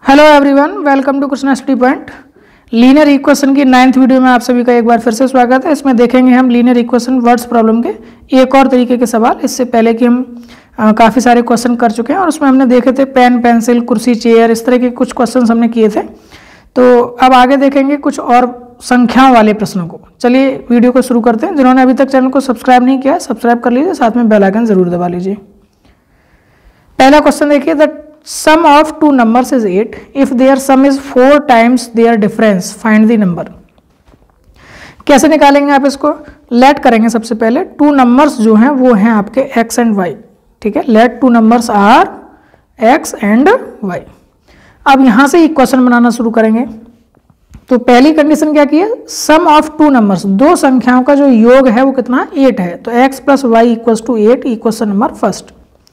Hello everyone, welcome to Krishna study point. Linear equation की 9th video में आप सभी का एक बार फिर से स्वागत है। इसमें देखेंगे हम लीनियर इक्वेशन वर्ड्स प्रॉब्लम के एक और तरीके के सवाल। इससे पहले कि हम काफ़ी सारे क्वेश्चन कर चुके हैं और उसमें हमने देखे थे पेन, पेंसिल, कुर्सी, चेयर, इस तरह के कुछ क्वेश्चन हमने किए थे। तो अब आगे देखेंगे कुछ और संख्याओं वाले प्रश्नों को। चलिए वीडियो को शुरू करते हैं। जिन्होंने अभी तक चैनल को सब्सक्राइब नहीं किया सब्सक्राइब कर लीजिए, साथ में बेल आइकन जरूर दबा लीजिए। पहला क्वेश्चन देखिए, the sum of two numbers is 8 if their sum is 4 times their difference, find the number। कैसे निकालेंगे आप इसको? लेट करेंगे सबसे पहले। टू नंबर्स जो हैं वो हैं आपके x एंड y, ठीक है। Let two numbers are x and y। अब यहां से इक्वेशन बनाना शुरू करेंगे। तो पहली कंडीशन क्या की है? सम ऑफ टू नंबर्स, दो संख्याओं का जो योग है वो कितना? 8 है। तो x plus y equals to 8, equation number first.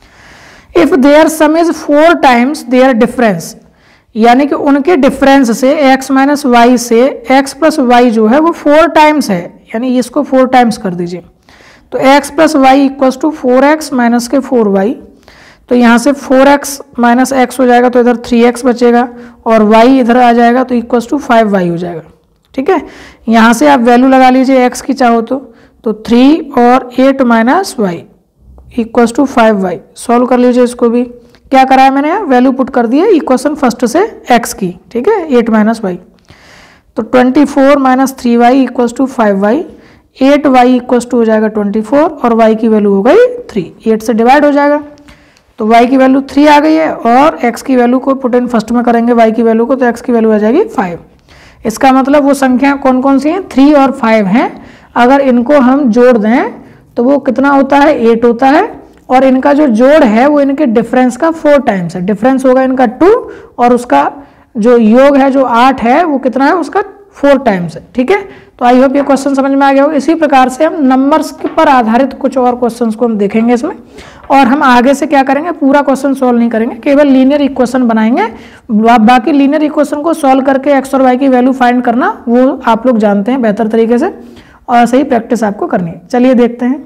If their sum is 4 times their difference, यानी कि उनके डिफरेंस से x माइनस वाई से x प्लस वाई जो है वो 4 टाइम्स है, यानी इसको 4 टाइम्स कर दीजिए। तो x plus y equals to 4x minus के 4y। तो यहाँ से 4x माइनस x हो जाएगा, तो इधर 3x बचेगा और y इधर आ जाएगा, तो इक्वल्स टू 5y हो जाएगा, ठीक है। यहाँ से आप वैल्यू लगा लीजिए x की चाहो तो 3 और 8 minus y equals to 5y। Solve कर लीजिए इसको भी। क्या करा है मैंने? वैल्यू पुट कर दी है इक्वेशन फर्स्ट से x की, ठीक है, 8 माइनस वाई। तो 24 minus 3y equals to 5y, 8y equals to हो जाएगा 24 और y की वैल्यू हो गई 3। 8 से डिवाइड हो जाएगा, तो y की वैल्यू 3 आ गई है और x की वैल्यू को पुट इन फर्स्ट में करेंगे y की वैल्यू को, तो x की वैल्यू आ जाएगी 5। इसका मतलब वो संख्या कौन कौन सी हैं? 3 और 5 हैं। अगर इनको हम जोड़ दें तो वो कितना होता है? 8 होता है। और इनका जो जोड़ है वो इनके डिफरेंस का 4 टाइम्स है। डिफरेंस होगा इनका 2 और उसका जो योग है जो 8 है वो कितना है? उसका 4 टाइम्स है, ठीक है। तो आई होप ये क्वेश्चन समझ में आ गया होगा। इसी प्रकार से हम नंबर्स के पर आधारित कुछ और क्वेश्चंस को हम देखेंगे इसमें, और हम आगे से क्या करेंगे? पूरा क्वेश्चन सॉल्व नहीं करेंगे, केवल लीनियर इक्वेशन बनाएंगे। बाकी लीनियर इक्वेशन को सॉल्व करके एक्स और वाई की वैल्यू फाइंड करना वो आप लोग जानते हैं बेहतर तरीके से, और सही प्रैक्टिस आपको करनी है। चलिए देखते हैं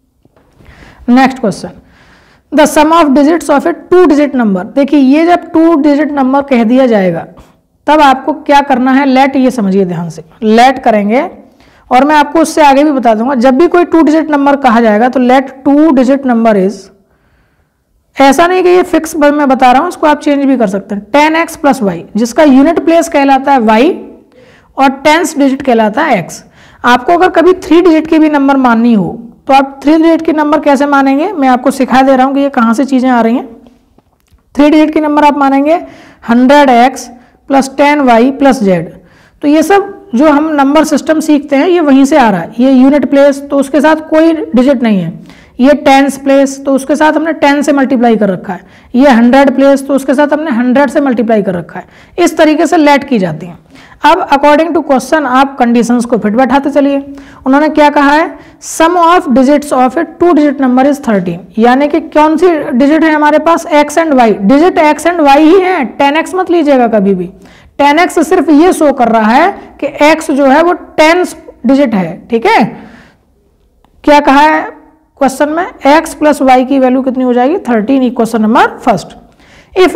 next question. The sum of digits of a 2 digit number. देखिए ये जब 2 डिजिट नंबर कह दिया जाएगा तब आपको क्या करना है? लेट, ये समझिए ध्यान से। लेट करेंगे और मैं आपको उससे आगे भी बता दूंगा। जब भी कोई 2 डिजिट नंबर कहा जाएगा तो लेट 2 डिजिट नंबर इज, ऐसा नहीं कि ये फिक्स मैं बता रहा हूं, इसको आप चेंज भी कर सकते हैं। 10x प्लस वाई, जिसका यूनिट प्लेस कहलाता है y और 10th डिजिट कहलाता है x। आपको अगर कभी 3 डिजिट की भी नंबर माननी हो तो आप 3 डिजिट की नंबर कैसे मानेंगे? मैं आपको सिखा दे रहा हूं कि ये कहां से चीजें आ रही हैं। 3 डिजिट की नंबर आप मानेंगे 100x plus 10y plus z। तो ये सब जो हम नंबर सिस्टम सीखते हैं ये वहीं से आ रहा है। ये यूनिट प्लेस, तो उसके साथ कोई डिजिट नहीं है। ये 10th प्लेस, तो उसके साथ हमने 10 से मल्टीप्लाई कर रखा है। ये 100 प्लेस, तो उसके साथ हमने 100 से मल्टीप्लाई कर रखा है। इस तरीके से लेट की जाती है। अब अकॉर्डिंग टू क्वेश्चन आप कंडीशंस को फिट बैठाते चलिए। उन्होंने क्या कहा है? Sum of digits of a 2 digit number is 13, यानी कि कौन सी डिजिट है हमारे पास? x and y। Digit x and y ही है, 10x मत लीजिएगा कभी भी। 10x सिर्फ ये शो कर रहा है कि x जो है वो 10th डिजिट है, ठीक है। क्या कहा है क्वेश्चन में? x प्लस वाई की वैल्यू कितनी हो जाएगी? 13, equation number first. If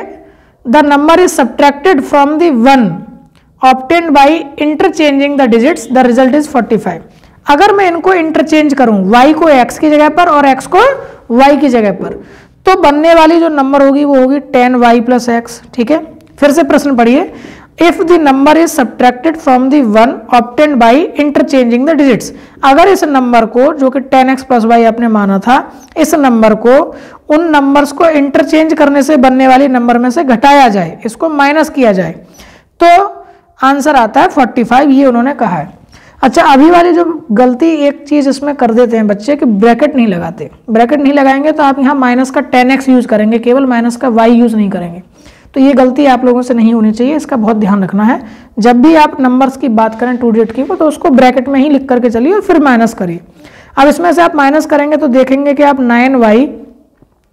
the number is subtracted from the 1 obtained by interchanging the digits, the result is 45। अगर मैं इनको इंटरचेंज करूं, y को x की जगह पर और x को y की जगह पर, तो बनने वाली जो नंबर होगी वो होगी 10y प्लस x, ठीक है। फिर से प्रश्न पढ़िए। If the number is subtracted from the 1 obtained by interchanging the digits, अगर इस नंबर को जो कि 10x प्लस y आपने माना था, इस नंबर को उन नंबर्स को इंटरचेंज करने से बनने वाली नंबर में से घटाया जाए, इसको माइनस किया जाए, तो आंसर आता है 45, ये उन्होंने कहा है। अच्छा, अभी वाली जो गलती एक चीज इसमें कर देते हैं बच्चे कि ब्रैकेट नहीं लगाते। ब्रैकेट नहीं लगाएंगे तो आप यहाँ माइनस का 10x यूज करेंगे, केवल माइनस का y यूज नहीं करेंगे। तो ये गलती आप लोगों से नहीं होनी चाहिए, इसका बहुत ध्यान रखना है। जब भी आप नंबर्स की बात करें 2 डिजिट की तो उसको ब्रैकेट में ही लिख करके चलिए और फिर माइनस करिए। अब इसमें से आप माइनस करेंगे तो देखेंगे कि आप 9y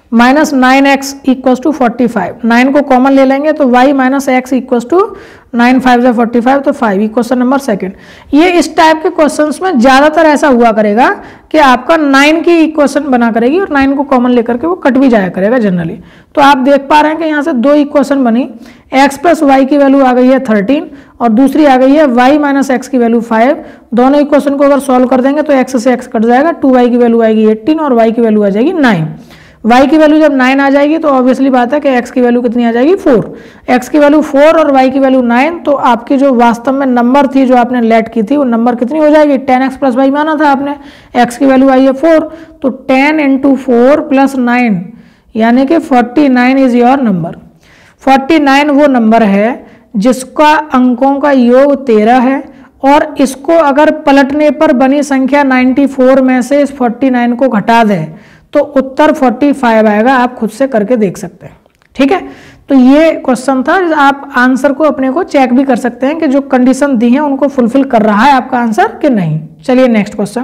minus 9x equals to 45, 9 को कॉमन ले लेंगे तो y minus x equals to 9 5 से 45 तो 5, क्वेश्चन नंबर सेकंड। ये इस टाइप के क्वेश्चंस में ज़्यादातर ऐसा हुआ करेगा कि आपका 9 की इक्वेशन बना करेगी और 9 को कॉमन लेकर के वो कट भी जाया करेगा जनरली। तो आप देख पा रहे हैं कि यहाँ से दो इक्वेशन बनी, x प्लस वाई की वैल्यू आ गई है 13 और दूसरी आ गई है y माइनस एक्स की वैल्यू 5। दोनों इक्वेशन को अगर सॉल्व कर देंगे तो x से x कट जाएगा, 2y की वैल्यू आएगी 18 और y की वैल्यू आ जाएगी 9। y की वैल्यू जब 9 आ जाएगी तो ऑब्वियसली बात है कि x की वैल्यू कितनी आ जाएगी 4, x की वैल्यू 4 और y की वैल्यू 9। तो आपकी जो वास्तव में नंबर थी जो आपने लेट की थी वो नंबर कितनी हो जाएगी, 10x प्लस वाई माना था आपने, x की वैल्यू आई है 4 तो 10 इंटू 4 प्लस 9 यानी कि 49 इज योर नंबर। 49 वो नंबर है जिसका अंकों का योग 13 है और इसको अगर पलटने पर बनी संख्या 94 में से इस 49 को घटा दें तो उत्तर 45 आएगा। आप खुद से करके देख सकते हैं, ठीक है। तो ये क्वेश्चन था, आप आंसर को अपने को चेक भी कर सकते हैं कि जो कंडीशन दी है उनको फुलफिल कर रहा है आपका आंसर कि नहीं। चलिए next question.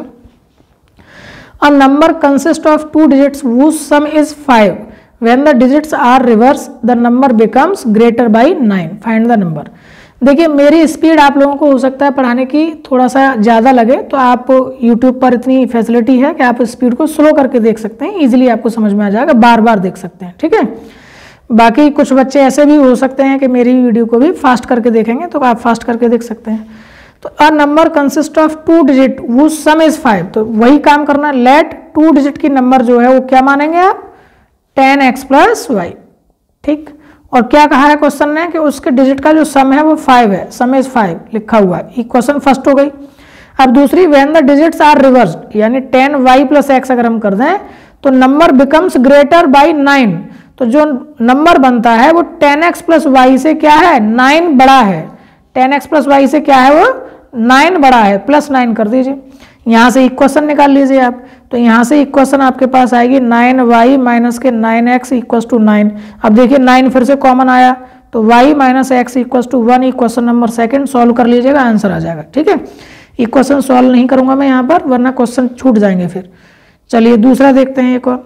A number consist of 2 digits whose sum is 5 when the digits are reversed the number becomes greater by 9 find the number। देखिए मेरी स्पीड आप लोगों को हो सकता है पढ़ाने की थोड़ा सा ज़्यादा लगे, तो आप YouTube पर इतनी फैसिलिटी है कि आप स्पीड को स्लो करके देख सकते हैं, इजीली आपको समझ में आ जाएगा, बार बार देख सकते हैं, ठीक है। बाकी कुछ बच्चे ऐसे भी हो सकते हैं कि मेरी वीडियो को भी फास्ट करके देखेंगे, तो आप फास्ट करके देख सकते हैं। तो a number consist of 2 digit whose sum is 5, तो वही काम करना, लेट 2 डिजिट की नंबर जो है वो क्या मानेंगे आप, 10x प्लस वाई, ठीक। और क्या कहा है क्वेश्चन ने कि उसके डिजिट का जो सम है वो 5 है, सम इज 5 लिखा हुआ है, इक्वेशन फर्स्ट हो गई। अब दूसरी, when the digits are reversed यानी 10y प्लस एक्स अगर हम कर दें तो नंबर बिकम्स ग्रेटर बाय 9, तो जो नंबर बनता है वो 10x प्लस वाई से क्या है, 9 बड़ा है, 10x प्लस वाई से क्या है वो 9 बड़ा है, प्लस 9 कर दीजिए। यहाँ से इक्वेशन निकाल लीजिए आप, तो यहाँ से इक्वेशन आपके पास आएगी 9y माइनस के 9x इक्वल्स टू 9। अब देखिए 9 फिर से कॉमन आया तो y minus x equals to 1, equation number second solve कर लीजिएगा, आंसर आ जाएगा, ठीक है। इक्वेशन सॉल्व नहीं करूंगा मैं यहाँ पर वरना क्वेश्चन छूट जाएंगे फिर। चलिए दूसरा देखते हैं एक और।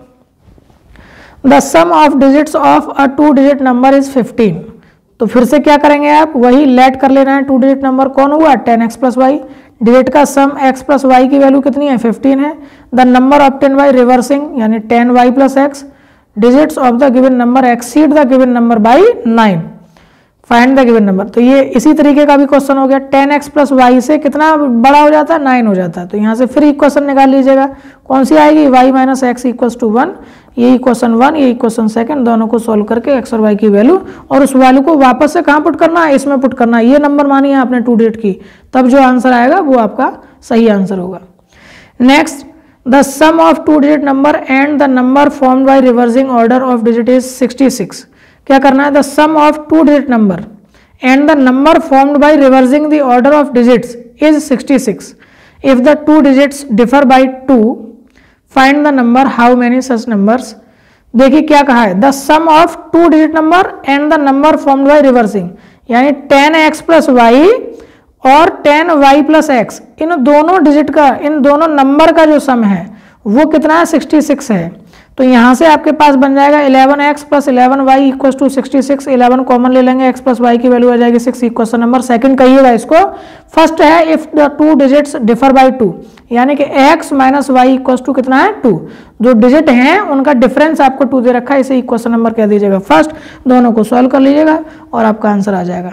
The sum of digits of a 2 digit number is 15, तो फिर से क्या करेंगे आप, वही लेट कर लेना है। 2 डिजिट नंबर कौन हुआ, 10x प्लस वाई, डिजिट का सम x प्लस वाई की वैल्यू कितनी है 15 है। The number obtain by reversing यानी 10y plus x, digits of the given number exceed the given number by 9, find the given number. तो ये इसी तरीके का भी क्वेश्चन हो गया, 10x प्लस वाई से कितना बड़ा हो जाता है, 9 हो जाता है। तो यहाँ से फिर इक्वेशन निकाल लीजिएगा, कौन सी आएगी, y minus x equals to 1, ये इक्वेशन 1 ये इक्वेशन सेकंड, दोनों को सोल्व करके x और y की वैल्यू और उस वैल्यू को वापस से कहाँ पुट करना है, इसमें पुट करना है। ये नंबर मानी है आपने 2 डिजिट की, तब जो आंसर आएगा वो आपका सही आंसर होगा। Next, the sum of 2 digit number and the number formed by reversing order of digit is 66। क्या करना है, the sum of 2 digit number and the number formed by reversing the order of digits is 66। If the 2 digits differ by 2 find the number how many such numbers. देखिए क्या कहा है, the sum of 2 digit number and the number formed by reversing यानी 10x plus Y और 10y plus x, इन दोनों digit का, इन दोनों number का जो सम है वो कितना है 66 है। तो यहाँ से आपके पास बन जाएगा 11x plus 11y equals to 66, 11 common ले लेंगे, x प्लस वाई की वैल्यू आ जाएगी 6, क्वेश्चन नंबर सेकंड कहिएगा इसको। फर्स्ट है if the 2 digits differ by 2 यानी कि x minus y equals to कितना है 2, जो डिजिट हैं उनका डिफरेंस आपको 2 दे रखा है, इसे इक्वेशन नंबर कह दीजिएगा फर्स्ट, दोनों को सॉल्व कर लीजिएगा और आपका आंसर आ जाएगा।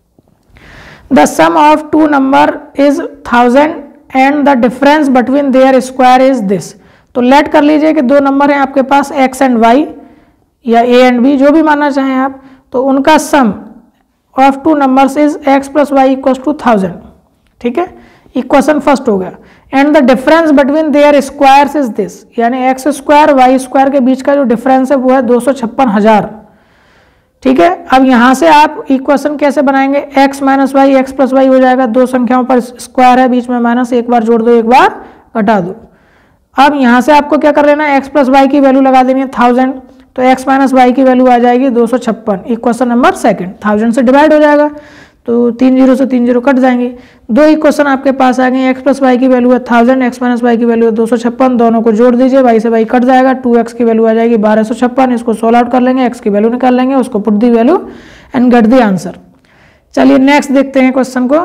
The sum of 2 number is 1000 and the difference between their square is this. तो लेट कर लीजिए कि 2 नंबर हैं आपके पास x एंड y या a एंड b जो भी मानना चाहें आप, तो उनका sum of 2 numbers is x plus y equals to 1000, ठीक है, इक्वेशन फर्स्ट हो गया। And the difference between their squares is this यानी x स्क्वायर y स्क्वायर के बीच का जो डिफरेंस है वो है 256,000, ठीक है। अब यहाँ से आप इक्वेशन कैसे बनाएंगे, x minus y x plus y हो जाएगा, 2 संख्याओं पर स्क्वायर है, बीच में माइनस, एक बार जोड़ दो एक बार घटा दो। अब यहाँ से आपको क्या कर लेना है, x प्लस वाई की वैल्यू लगा देनी है 1000, तो x माइनस वाई की वैल्यू आ जाएगी 256, इक्वेशन नंबर सेकंड 1000 से डिवाइड हो जाएगा। तो 3 जीरो से 3 जीरो कट जाएंगे। दो इक्वेशन आपके पास आ गए, x प्लस वाई की वैल्यू है 1000, x माइनस वाई की वैल्यू है 256, दोनों को जोड़ दीजिए, y से y कट जाएगा, 2x की वैल्यू आ जाएगी 1256, इसको सोल्व आउट कर लेंगे, x की वैल्यू निकाल लेंगे, उसको put the value and get the answer. चलिए नेक्स्ट देखते हैं क्वेश्चन को।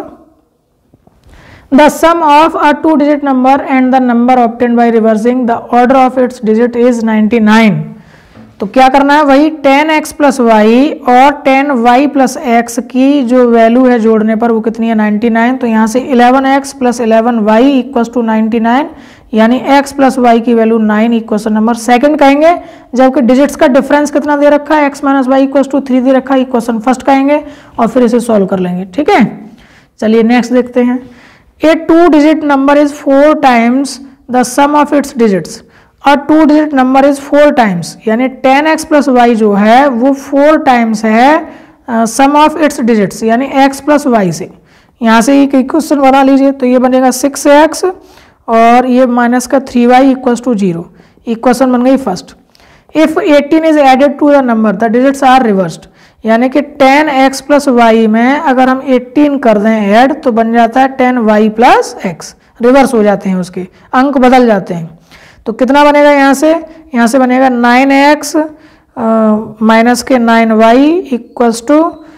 The sum of a 2 digit number and the number obtained by reversing the order of its digit is 99। तो क्या करना है, वही 10x प्लस वाई और 10y प्लस एक्स की जो वैल्यू है जोड़ने पर वो कितनी है 99। तो यहाँ से 11x plus 11y equals to 99, यानी x प्लस y की वैल्यू 9 क्वेश्चन नंबर सेकंड कहेंगे। जबकि डिजिट्स का डिफरेंस कितना दे रखा है, x minus y equals to 3 दे रखा है, क्वेश्चन फर्स्ट कहेंगे और फिर इसे सॉल्व कर लेंगे। ठीक है, चलिए नेक्स्ट देखते हैं। A 2 digit number is 4 times the sum of its digits. और 2 डिजिट नंबर इज 4 टाइम्स, यानी 10x प्लस वाई जो है वो 4 टाइम्स है सम ऑफ इट्स डिजिट्स, यानी x प्लस वाई से। यहाँ से एक इक्वेशन बना लीजिए, तो ये बनेगा 6x और ये माइनस का 3y इक्वल्स टू 0। इक्वेशन बन गई first. If 18 is added to the number the digits are reversed, यानी कि 10x प्लस वाई में अगर हम 18 कर दें ऐड तो बन जाता है 10y प्लस एक्स, रिवर्स हो जाते हैं, उसके अंक बदल जाते हैं। तो कितना बनेगा यहाँ से बनेगा 9x माइनस के 9y इक्वल्स टू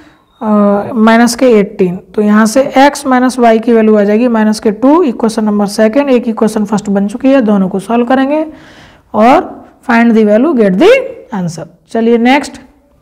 माइनस के 18। तो यहाँ से x माइनस वाई की वैल्यू आ जाएगी माइनस के 2। इक्वेशन नंबर सेकंड, एक इक्वेशन फर्स्ट बन चुकी है, दोनों को सॉल्व करेंगे और find the value, get the answer. चलिए next.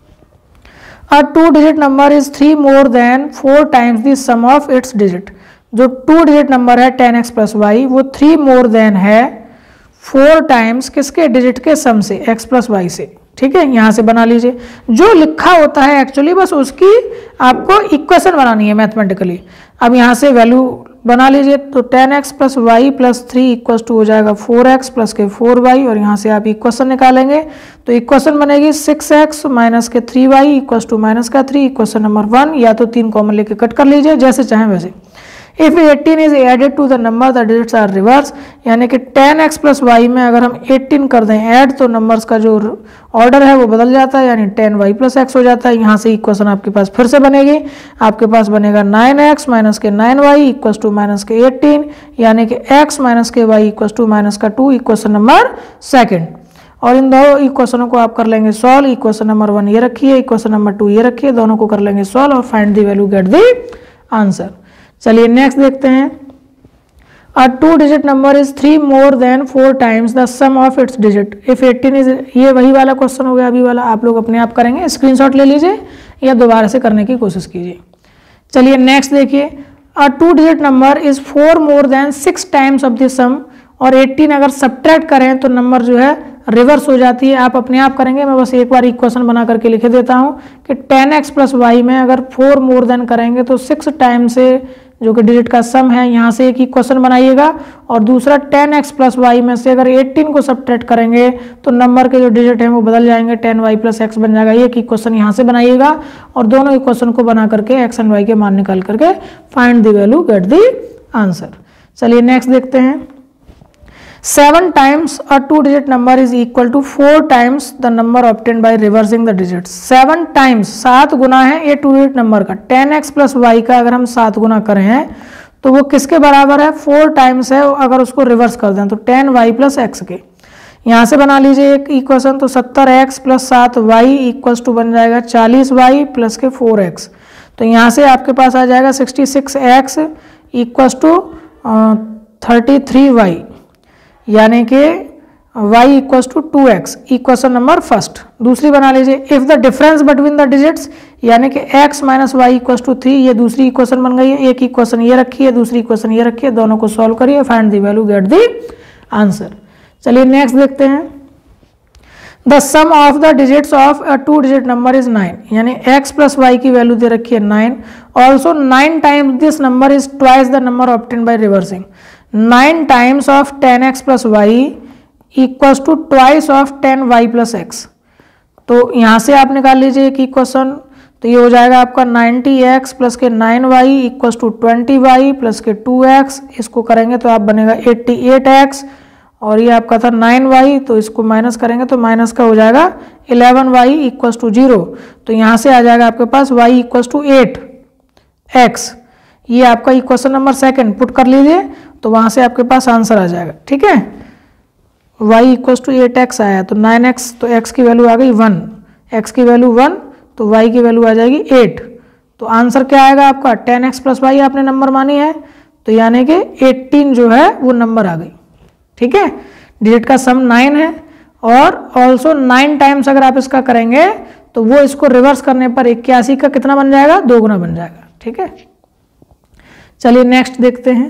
A 2 digit number is 3 more than 4 times the sum of its digit. जो 2 डिजिट नंबर है 10x प्लस वाई वो 3 मोर देन है 4 टाइम्स किसके, डिजिट के सम से, x प्लस वाई से। ठीक है, यहाँ से बना लीजिए, जो लिखा होता है एक्चुअली बस उसकी आपको इक्वेशन बनानी है मैथमेटिकली। अब यहाँ से वैल्यू बना लीजिए, तो 10x plus y plus 3 equals to हो जाएगा 4x प्लस के 4y, और यहाँ से आप इक्वेशन निकालेंगे तो इक्वेशन बनेगी 6x माइनस के 3y इक्वल्स टू माइनस का 3, इक्वेशन नंबर 1। या तो 3 कॉमन लेके कट कर लीजिए, जैसे चाहें वैसे। If 18 is added to the number the digits are reverse, यानी कि 10x प्लस वाई में अगर हम 18 कर दें ऐड तो नंबर्स का जो ऑर्डर है वो बदल जाता है, यानी 10y प्लस एक्स हो जाता है। यहाँ से इक्वेशन आपके पास फिर से बनेगी, आपके पास बनेगा 9x माइनस के 9y इक्वल्स टू माइनस के 18, यानी कि x माइनस के y इक्वल्स टू माइनस का 2, इक्वेशन नंबर सेकेंड। और इन दो इक्वेशनों को आप कर लेंगे सॉल्व। इक्वेशन नंबर 1 ये रखिए, इक्वेशन नंबर 2 ये रखिए, दोनों को कर लेंगे सॉल्व और find the value, get the answer. चलिए नेक्स्ट देखते हैं। A 2 digit number is 3 more than 4 times the sum of its digit. If 18 is, ये वही वाला क्वेश्चन हो गया अभी वाला, आप लोग अपने आप करेंगे, स्क्रीनशॉट ले लीजिए या दोबारा से करने की कोशिश कीजिए। चलिए नेक्स्ट देखिए। A 2 digit number is 4 more than 6 times of the sum, और 18 अगर सब्ट्रैक्ट करें तो नंबर जो है रिवर्स हो जाती है। आप अपने आप करेंगे, मैं बस एक बार इक्वेशन बना करके लिख देता हूं कि 10x प्लस वाई में अगर 4 मोर देन करेंगे तो 6 टाइम से जो कि डिजिट का सम है, यहाँ से एक इक्वेशन बनाइएगा, और दूसरा 10x प्लस वाई में से अगर 18 को सब्ट्रैक्ट करेंगे तो नंबर के जो डिजिट हैं वो बदल जाएंगे, 10y प्लस एक्स बन जाएगा। एक इक्वेशन यहाँ से बनाइएगा और दोनों इक्वेशन को बना करके x एंड y के मान निकाल करके find the value, get the answer. चलिए नेक्स्ट देखते हैं। 7 times a 2 digit number is equal to 4 times the number obtained by reversing the digits. 7 times 7 गुना है ये 2 डिजिट नंबर का, 10x प्लस वाई का अगर हम 7 गुना करें तो वो किसके बराबर है, 4 टाइम्स है, अगर उसको रिवर्स कर दें तो 10y प्लस एक्स के। यहाँ से बना लीजिए एक इक्वेशन, तो 70x plus 7y equals to बन जाएगा 40y प्लस के 4x। तो यहाँ से आपके पास आ जाएगा 66x इक्वल्स टू 33y, यानी कि y equals to 2x, equation number first. दूसरी बना लीजिए, if the difference between the digits, यानी कि x minus y equals to 3, ये दूसरी इक्वेशन बन गई है। एक इक्वेशन ये रखी है, दूसरी इक्वेशन ये रखी है, दोनों को सॉल्व करिए, find the value, get the answer. चलिए नेक्स्ट देखते हैं। The sum of the digits of a 2 digit number is 9, यानी x प्लस वाई की वैल्यू दे रखी है 9। Also 9 times this number is twice the number obtained by reversing. 9 times of 10x plus y equals to twice of 10y plus x. तो यहाँ से आप निकाल लीजिए एक इक्वेशन, तो ये हो जाएगा आपका 90x प्लस के 9y equals to 20y plus के 2x। इसको करेंगे तो आप बनेगा 88x, और ये आपका था 9y, तो इसको माइनस करेंगे तो माइनस का हो जाएगा 11y इक्वल्स टू 0। तो यहाँ से आ जाएगा आपके पास y इक्वल्स टू 8, x, ये आपका इक्वेशन नंबर सेकंड पुट कर लीजिए तो वहाँ से आपके पास आंसर आ जाएगा। ठीक है, y इक्वल टू 8x आया तो 9x, तो x की वैल्यू आ गई 1, x की वैल्यू 1 तो y की वैल्यू आ जाएगी 8। तो आंसर क्या आएगा आपका 10x प्लस y आपने नंबर मानी है, तो यानी कि 18 जो है वो नंबर आ गई। ठीक है, डिजिट का सम 9 है और ऑल्सो 9 टाइम्स अगर आप इसका करेंगे तो वो इसको रिवर्स करने पर 81 का कितना बन जाएगा, 2 गुना बन जाएगा। ठीक है, चलिए नेक्स्ट देखते हैं।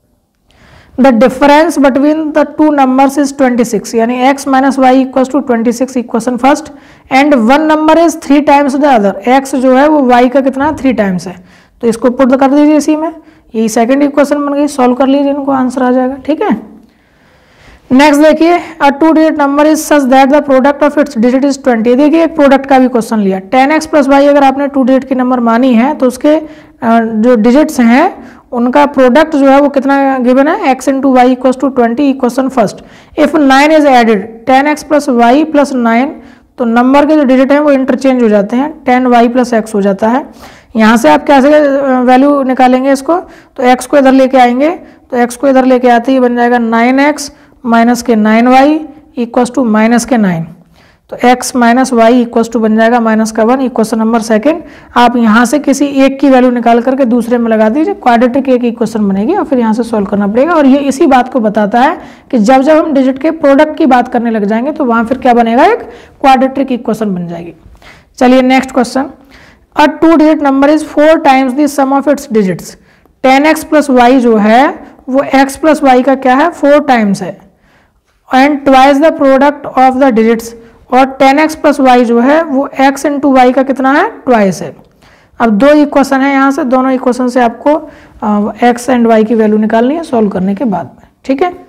The difference between the two numbers is 26, यानी x minus y equal to 26 equation first and one number is 3 times the other. x जो है वो y का कितना 3 टाइम्स है, तो इसको पुट कर दीजिए इसी में, यही सेकंड इक्वेशन बन गई, सॉल्व कर लीजिए इनको, आंसर आ जाएगा। ठीक है, नेक्स्ट देखिए, a 2 digit number is such that the product of its digit is 20। देखिए एक प्रोडक्ट का भी क्वेश्चन लिया, 10x प्लस वाई अगर आपने 2 डिजिट की नंबर मानी है तो उसके जो डिजिट्स हैं उनका प्रोडक्ट जो है वो कितना गिवन है, x into y equal to 20 equation first. If 9 is added 10x plus y plus 9, तो नंबर के जो डिजिट हैं वो इंटरचेंज हो जाते हैं, 10y प्लस x हो जाता है। यहाँ से आप कैसे वैल्यू निकालेंगे इसको, तो x को इधर लेके आएंगे, तो x को इधर लेके आते ही बन जाएगा 9x माइनस के 9y इक्वस टू माइनस के 9, तो x minus y equals to बन जाएगा माइनस का 1 इक्वेशन नंबर सेकंड। आप यहाँ से किसी एक की वैल्यू निकाल करके दूसरे में लगा दीजिए, क्वाड्रेटिक एक इक्वेशन बनेगी और फिर यहाँ से सॉल्व करना पड़ेगा। और ये इसी बात को बताता है कि जब जब हम डिजिट के प्रोडक्ट की बात करने लग जाएंगे तो वहाँ फिर क्या बनेगा, एक क्वाड्रेटिक इक्वेशन बन जाएगी। चलिए next question, a 2 digit number is 4 times the sum of its digits. 10x plus y जो है वो x प्लस वाई का क्या है, 4 टाइम्स है, and twice the product of the digits, और 10x प्लस वाई जो है वो x इंटू वाई का कितना है, ट्वाइस है। अब 2 इक्वेशन है यहाँ से, दोनों इक्वेशन से आपको x एंड y की वैल्यू निकालनी है सॉल्व करने के बाद में। ठीक है,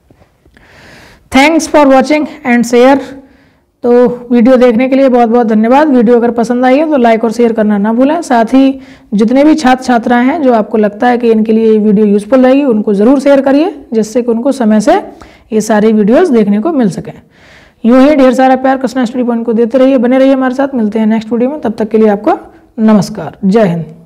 thanks for watching and share. तो वीडियो देखने के लिए बहुत बहुत धन्यवाद। वीडियो अगर पसंद आई है तो लाइक और शेयर करना ना भूलें। साथ ही जितने भी छात्र छात्राएं हैं जो आपको लगता है कि इनके लिए ये वीडियो यूजफुल रहेगी, उनको ज़रूर शेयर करिए, जिससे कि उनको समय से ये सारी वीडियोस देखने को मिल सकें। यूं ही ढेर सारा प्यार कृष्णा स्टडी पॉइंट को देते रहिए, बने रहिए हमारे साथ। मिलते हैं नेक्स्ट वीडियो में, तब तक के लिए आपको नमस्कार, जय हिंद।